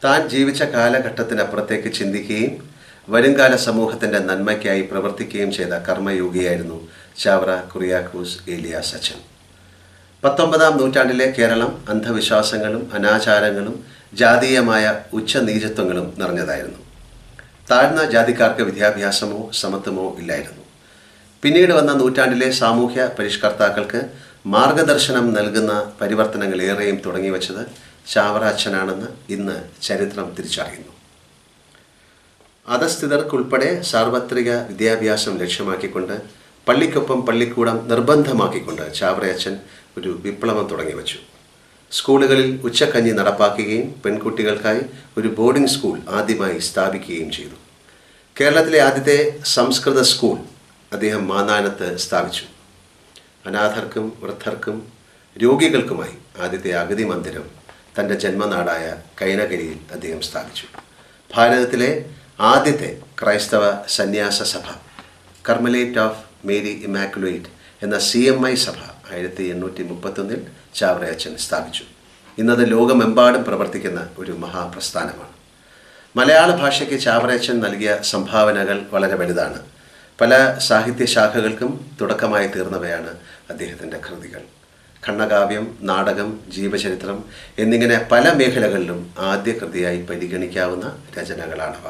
താൻ ജീവിച്ച കാലഘട്ടത്തിനപ്പുറത്തേക്ക് ചിന്തിക്കുകയും വരുംകാല സമൂഹത്തിൻ്റെ നന്മയ്ക്കായി പ്രവർത്തിക്കുകയും ചെയ്ത കർമ്മയോഗിയായിരുന്നു ചാവറ കുറിയാക്കോസ് ഏലിയാസ് അച്ഛൻ. 19-ാം നൂറ്റാണ്ടിലെ കേരളം അന്ധവിശ്വാസങ്ങളും അനാചാരങ്ങളും ജാതീയമായ ഉച്ചനീചത്വങ്ങളും നിറഞ്ഞതായിരുന്നു. താഴ്ന്ന ജാതിക്കാർക്ക് വിദ്യാഭ്യാസമോ സമത്വമോ ഇല്ലായിരുന്നു. പിന്നീട് വന്ന നൂറ്റാണ്ടിലെ സാമൂഹ്യ പരിഷ്കർത്താക്കൾക്ക് മാർഗദർശനം നൽകുന്ന പരിവർത്തനങ്ങൾ ഏറെയും തുടങ്ങിവെച്ചത് ചാവറ അച്ഛനാണെന്ന് ഇന്ന് ചരിത്രം തിരിച്ചറിയുന്നു. അധസ്ഥിതർക്കുൾപ്പെടെ സാർവത്രിക വിദ്യാഭ്യാസം ലക്ഷ്യമാക്കിക്കൊണ്ട് പള്ളിക്കൊപ്പം പള്ളിക്കൂടം നിർബന്ധമാക്കിക്കൊണ്ട് ചാവറയച്ചൻ ഒരു വിപ്ലവം തുടങ്ങിവെച്ചു. സ്കൂളുകളിൽ ഉച്ചക്കഞ്ഞി നടപ്പാക്കുകയും പെൺകുട്ടികൾക്കായി ഒരു ബോർഡിംഗ് സ്കൂൾ ആദ്യമായി സ്ഥാപിക്കുകയും ചെയ്തു. കേരളത്തിലെ ആദ്യത്തെ സംസ്കൃത സ്കൂൾ അദ്ദേഹം മാന്നാനത്ത് സ്ഥാപിച്ചു. അനാഥർക്കും വൃദ്ധർക്കും രോഗികൾക്കുമായി ആദ്യത്തെ അഗതി മന്ദിരം തൻ്റെ ജന്മനാടായ കൈനകരിയിൽ അദ്ദേഹം സ്ഥാപിച്ചു. ഭാരതത്തിലെ ആദ്യത്തെ ക്രൈസ്തവ സന്യാസ സഭ കർമ്മലേറ്റ് ഓഫ് മേരി ഇമാക്കുലേറ്റ് എന്ന CMI സഭ 1831 ചാവറയച്ചൻ സ്ഥാപിച്ചു. ഇന്നത് ലോകമെമ്പാടും പ്രവർത്തിക്കുന്ന ഒരു മഹാപ്രസ്ഥാനമാണ്. മലയാള ഭാഷയ്ക്ക് ചാവറയച്ചൻ നൽകിയ സംഭാവനകൾ വളരെ വലുതാണ്. പല സാഹിത്യശാഖകൾക്കും തുടക്കമായി തീർന്നവയാണ് അദ്ദേഹത്തിൻ്റെ കൃതികൾ. ഖണ്ഡകാവ്യം, നാടകം, ജീവചരിത്രം എന്നിങ്ങനെ പല മേഖലകളിലും ആദ്യ കൃതിയായി പരിഗണിക്കാവുന്ന രചനകളാണവ.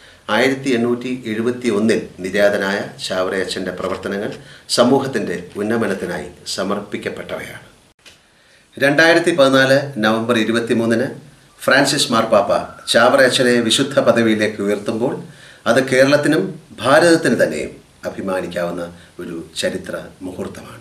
1871 നിര്യാതനായ ചാവറയച്ചൻ്റെ പ്രവർത്തനങ്ങൾ സമൂഹത്തിൻ്റെ ഉന്നമനത്തിനായി സമർപ്പിക്കപ്പെട്ടവയാണ്. 2014 നവംബർ 23 ഫ്രാൻസിസ് മാർപ്പാപ്പ ചാവറയച്ചനെ വിശുദ്ധ പദവിയിലേക്ക് ഉയർത്തുമ്പോൾ അത് കേരളത്തിനും ഭാരതത്തിന് തന്നെയും അഭിമാനിക്കാവുന്ന ഒരു ചരിത്ര മുഹൂർത്തമാണ്.